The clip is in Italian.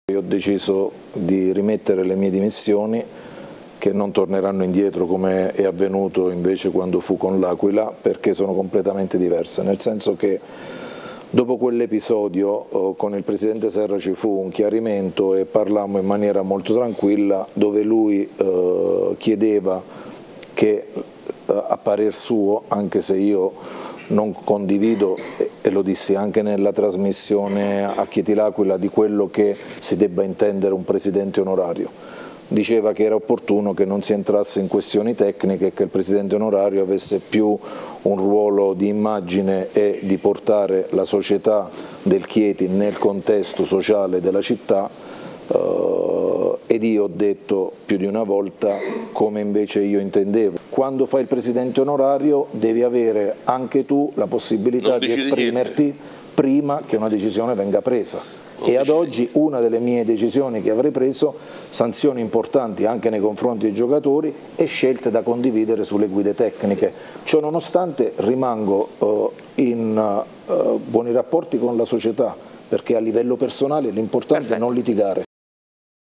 Io ho deciso di rimettere le mie dimissioni, che non torneranno indietro come è avvenuto invece quando fu con l'Aquila, perché sono completamente diverse, nel senso che dopo quell'episodio con il Presidente Serra ci fu un chiarimento e parlammo in maniera molto tranquilla, dove lui chiedeva che a parer suo, anche se io non condivido, e lo dissi anche nella trasmissione a Chieti l'Aquila, di quello che si debba intendere un presidente onorario. Diceva che era opportuno che non si entrasse in questioni tecniche e che il presidente onorario avesse più un ruolo di immagine e di portare la società del Chieti nel contesto sociale della città, ed io ho detto più di una volta come invece io intendevo. Quando fai il presidente onorario devi avere anche tu la possibilità di esprimerti prima che una decisione venga presa. E ad oggi una delle mie decisioni che avrei preso, sanzioni importanti anche nei confronti dei giocatori e scelte da condividere sulle guide tecniche. Ciò nonostante rimango in buoni rapporti con la società, perché a livello personale l'importante è non litigare.